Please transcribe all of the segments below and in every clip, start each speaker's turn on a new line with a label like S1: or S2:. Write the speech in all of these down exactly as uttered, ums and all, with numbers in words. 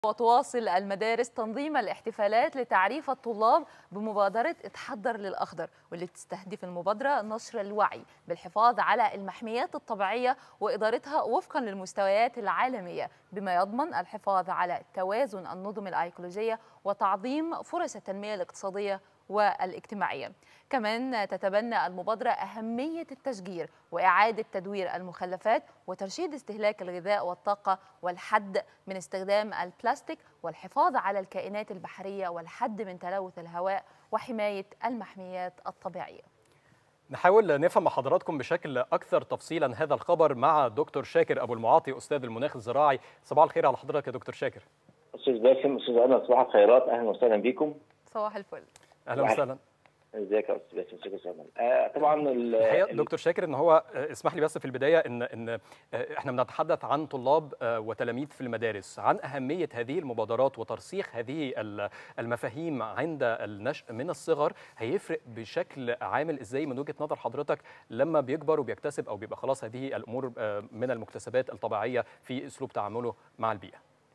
S1: وتواصل المدارس تنظيم الاحتفالات لتعريف الطلاب بمبادرة اتحضر للأخضر، واللي بتستهدف المبادرة نشر الوعي بالحفاظ على المحميات الطبيعية وإدارتها وفقا للمستويات العالمية، بما يضمن الحفاظ على توازن النظم الأيكولوجية وتعظيم فرص التنمية الاقتصادية والاجتماعية. كمان تتبنى المبادرة أهمية التشجير وإعادة تدوير المخلفات وترشيد استهلاك الغذاء والطاقة والحد من استخدام البلاستيك والحفاظ على الكائنات البحرية والحد من تلوث الهواء وحماية المحميات الطبيعية.
S2: نحاول نفهم مع حضراتكم بشكل أكثر تفصيلا هذا الخبر مع دكتور شاكر أبو المعاطي أستاذ المناخ الزراعي. صباح الخير على حضرتك يا دكتور شاكر.
S3: أستاذ باسم، أستاذ أنا، صباح الخيرات، أهلا وسهلا بكم.
S1: صباح الفل.
S2: أهلا وسهلا.
S3: ازيك يا استاذ باسم؟ ازيك يا استاذ آه طبعا
S2: الحقيقه دكتور شاكر ان هو اسمح لي بس في البدايه ان ان احنا بنتحدث عن طلاب وتلاميذ في المدارس، عن اهميه هذه المبادرات وترسيخ هذه المفاهيم عند النشء من الصغر هيفرق بشكل عامل ازاي من وجهه نظر حضرتك لما بيكبر وبيكتسب او بيبقى خلاص هذه الامور من المكتسبات الطبيعيه في اسلوب تعامله مع البيئه.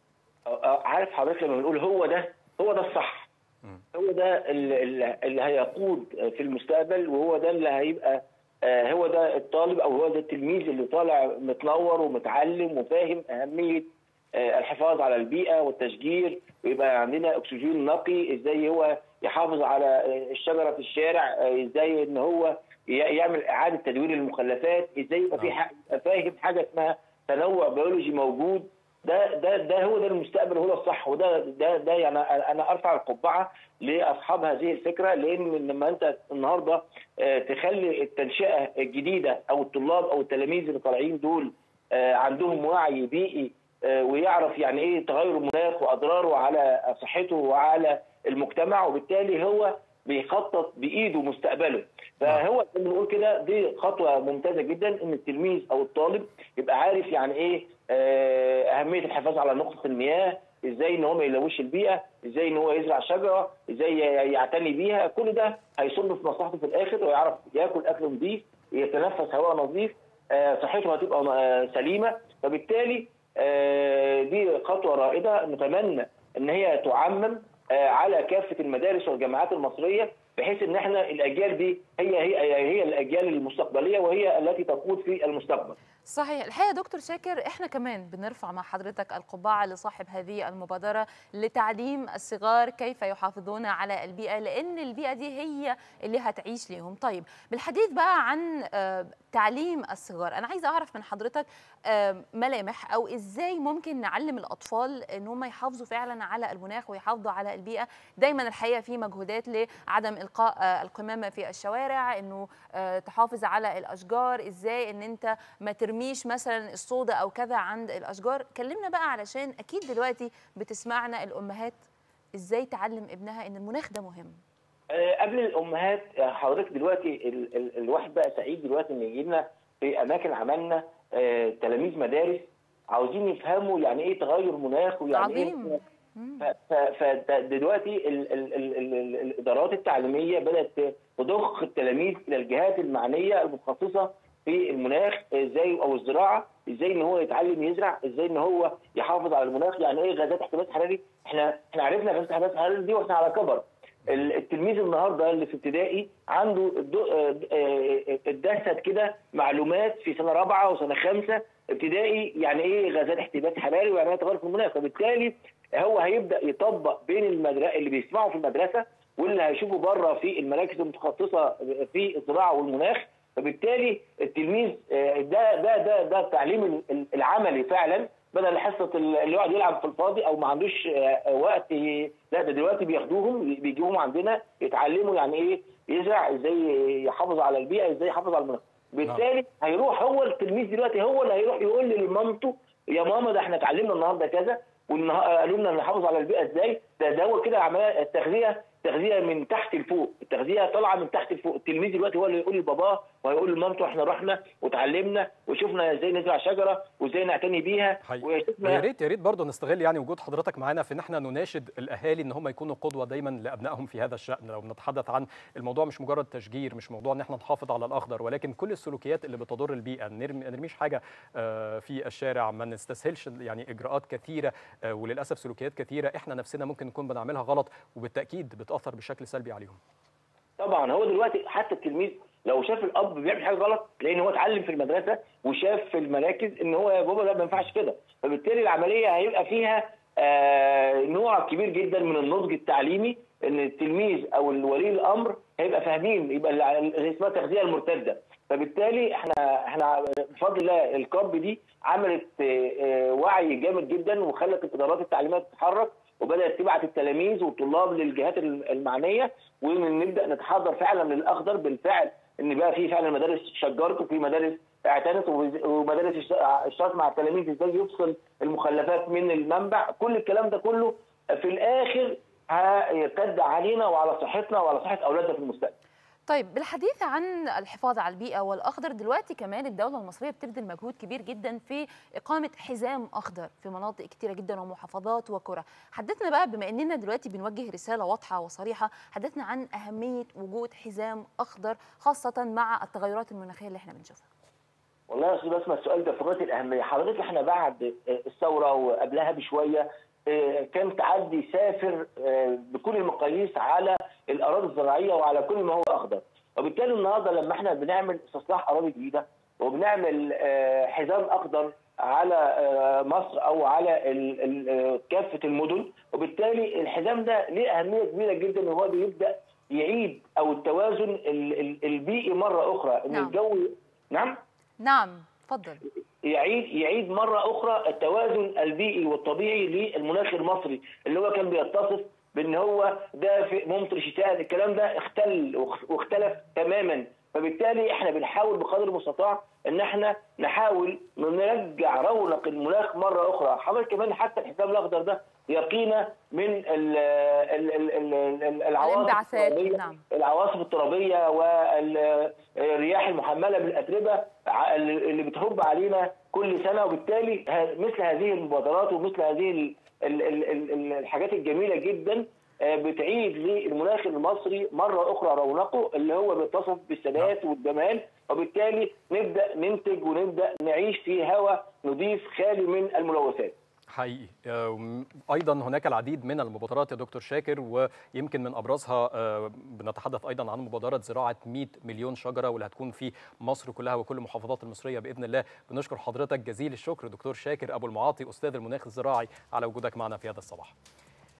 S3: عارف حضرتك لما بنقول هو ده هو ده الصح، هو ده اللي هيقود في المستقبل، وهو ده اللي هيبقى هو ده الطالب او هو ده التلميذ اللي طالع متنور ومتعلم وفاهم اهميه الحفاظ على البيئه والتشجير، ويبقى عندنا اكسجين نقي، ازاي هو يحافظ على الشجره في الشارع، ازاي ان هو يعمل اعاده تدوير المخلفات، ازاي يبقى في فاهم حاجه اسمها تنوع بيولوجي موجود. ده ده ده هو ده المستقبل، هو ده الصح، وده ده ده يعني انا ارفع القبعه لاصحاب هذه الفكره، لان لما انت النهارده تخلي التنشئه الجديده او الطلاب او التلاميذ اللي طالعين دول عندهم وعي بيئي ويعرف يعني ايه تغير المناخ واضراره على صحته وعلى المجتمع، وبالتالي هو بيخطط بايده مستقبله. فهو زي ما بنقول كده دي خطوه ممتازه جدا ان التلميذ او الطالب يبقى عارف يعني ايه اهميه الحفاظ على نقطه المياه، ازاي ان هو ما يلوثش البيئه، ازاي ان هو يزرع شجره، ازاي يعتني بيها. كل ده هيصب في مصلحته في الاخر، ويعرف ياكل اكل نظيف، يتنفس هواء نظيف، صحته هتبقى سليمه. فبالتالي دي خطوه رائده نتمنى ان هي تعمم على كافه المدارس والجامعات المصريه، بحيث ان احنا الاجيال دي هي هي هي الاجيال المستقبليه وهي التي تقود في المستقبل.
S1: صحيح. الحقيقه دكتور شاكر احنا كمان بنرفع مع حضرتك القبعه لصاحب هذه المبادره لتعليم الصغار كيف يحافظون على البيئه، لان البيئه دي هي اللي هتعيش ليهم. طيب بالحديث بقى عن تعليم الصغار، انا عايزه اعرف من حضرتك ملامح او ازاي ممكن نعلم الاطفال ان هم يحافظوا فعلا على المناخ ويحافظوا على البيئه. دايما الحقيقه في مجهودات لعدم القاء القمامه في الشوارع، انه تحافظ على الاشجار، ازاي ان انت ما ترميش مثلا الصودا او كذا عند الاشجار. كلمنا بقى علشان اكيد دلوقتي بتسمعنا الامهات ازاي تعلم ابنها ان المناخ ده مهم.
S3: قبل الامهات حضرتك دلوقتي ال ال الواحد بقى سعيد دلوقتي ان يجي لنا في اماكن عملنا تلاميذ مدارس عاوزين يفهموا يعني ايه تغير مناخ ويعني
S1: عظيم.
S3: ايه. فدلوقتي ال ال ال ال الادارات التعليميه بدات تضخ التلاميذ الى الجهات المعنيه المتخصصه في المناخ، ازاي او الزراعه، ازاي ان هو يتعلم يزرع، ازاي ان هو يحافظ على المناخ، يعني ايه غازات احتباس حراري. احنا احنا عرفنا غازات احتباس حراري دي واحنا على كبر. التلميذ النهارده اللي في ابتدائي عنده اتدست كده معلومات في سنه رابعه وسنه خامسه ابتدائي يعني ايه غازات احتباس حراري ويعني ايه تغير في المناخ. فبالتالي هو هيبدا يطبق بين المدرسه اللي بيسمعوا في المدرسه واللي هيشوفوا بره في المراكز المتخصصه في الزراعه والمناخ. فبالتالي التلميذ ده ده ده ده التعليم العملي فعلا، بدل حصه اللي يقعد يلعب في الفاضي او ما عندوش وقت. لا، ده دلوقتي بياخدوهم بيجيبوهم عندنا يتعلموا يعني ايه يزرع، ازاي يحافظ على البيئه، ازاي يحافظ على المناخ. بالتالي هيروح هو التلميذ دلوقتي هو اللي هيروح يقول لمامته يا ماما ده احنا اتعلمنا النهارده كذا، وقالوا لنا نحافظ على البيئه ازاي. ده ده هو كده عمليه التغذيه تغذيه من تحت لفوق، التغذيه طالعه من تحت لفوق. التلميذ دلوقتي هو اللي يقول لباباه وهيقول لمامته احنا رحنا وتعلمنا وشفنا ازاي نزرع شجره وازاي نعتني بيها.
S2: ويا ريت يا ريت برضه نستغل يعني وجود حضرتك معانا في ان احنا نناشد الاهالي ان هم يكونوا قدوه دايما لابنائهم في هذا الشان. لو بنتحدث عن الموضوع مش مجرد تشجير، مش موضوع ان احنا نحافظ على الاخضر، ولكن كل السلوكيات اللي بتضر البيئه، نرمي ما نرميش حاجه في الشارع، ما نستسهلش يعني اجراءات كثيره وللاسف سلوكيات كثيره احنا نفسنا ممكن نكون بنعملها غلط وبالتاكيد بتاثر بشكل سلبي عليهم.
S3: طبعا هو دلوقتي حتى التلميذ لو شاف الاب بيعمل حاجه غلط لان هو اتعلم في المدرسه وشاف في المراكز ان هو يا بابا لا ما ينفعش كده، فبالتالي العمليه هيبقى فيها آه نوع كبير جدا من النضج التعليمي، ان التلميذ او ولي الامر هيبقى فاهمين، يبقى اللي اسمها التغذيه المرتده. فبالتالي احنا احنا بفضل الله الكاب دي عملت آه وعي جامد جدا وخلت الادارات التعليميه تتحرك وبدات تبعت التلاميذ والطلاب للجهات المعنيه، ونبدا نتحضر فعلا للاخضر بالفعل، ان بقى في فعلا مدارس شجرت وفي مدارس اعتنت ومدارس اشتغلت مع التلاميذ ازاي يفصل المخلفات من المنبع. كل الكلام ده كله في الاخر هيرتد علينا وعلى صحتنا وعلى صحه اولادنا في المستقبل.
S1: طيب بالحديث عن الحفاظ على البيئة والأخضر، دلوقتي كمان الدولة المصرية بتبذل مجهود كبير جدا في إقامة حزام أخضر في مناطق كتيرة جدا ومحافظات وقرى. حدثنا بقى بما أننا دلوقتي بنوجه رسالة واضحة وصريحة، حدثنا عن أهمية وجود حزام أخضر خاصة مع التغيرات المناخية اللي احنا بنشوفها.
S3: والله يا أستاذ بسمة السؤال ده في غاية الأهمية. حضرتك احنا بعد الثورة وقبلها بشوية كان تعدي سافر بكل المقاييس على الاراضي الزراعيه وعلى كل ما هو اخضر، وبالتالي النهارده لما احنا بنعمل استصلاح اراضي جديده وبنعمل حزام اخضر على مصر او على كافه المدن، وبالتالي الحزام ده ليه اهميه كبيره جدا، وهو بيبدا يعيد او التوازن البيئي مره اخرى، ان
S1: نعم.
S3: الجو نعم
S1: نعم اتفضل.
S3: يعيد يعيد مره اخرى التوازن البيئي والطبيعي للمناخ المصري اللي هو كان بيتصف بان هو دافئ ممطر شتاء. الكلام ده اختل واختلف تماما، فبالتالي احنا بنحاول بقدر المستطاع ان احنا نحاول نرجع رونق المناخ مره اخرى. حضرتك كمان حتى الحزام الاخضر ده يقينا من ال ال ال ال العواصف الترابيه
S1: نعم.
S3: العواصف الترابيه والرياح المحمله بالاتربه اللي بتهب علينا كل سنه، وبالتالي مثل هذه المبادرات ومثل هذه الحاجات الجميله جدا بتعيد للمناخ المصري مره اخرى رونقه اللي هو بيتصف بالثبات والجمال، وبالتالي نبدا ننتج ونبدا نعيش في هواء نظيف خالي من الملوثات.
S2: حقيقي. ايضا هناك العديد من المبادرات يا دكتور شاكر، ويمكن من ابرزها بنتحدث ايضا عن مبادره زراعه مئة مليون شجره واللي هتكون في مصر كلها وكل المحافظات المصريه باذن الله. بنشكر حضرتك جزيل الشكر دكتور شاكر ابو المعاطي استاذ المناخ الزراعي على وجودك معنا في هذا الصباح.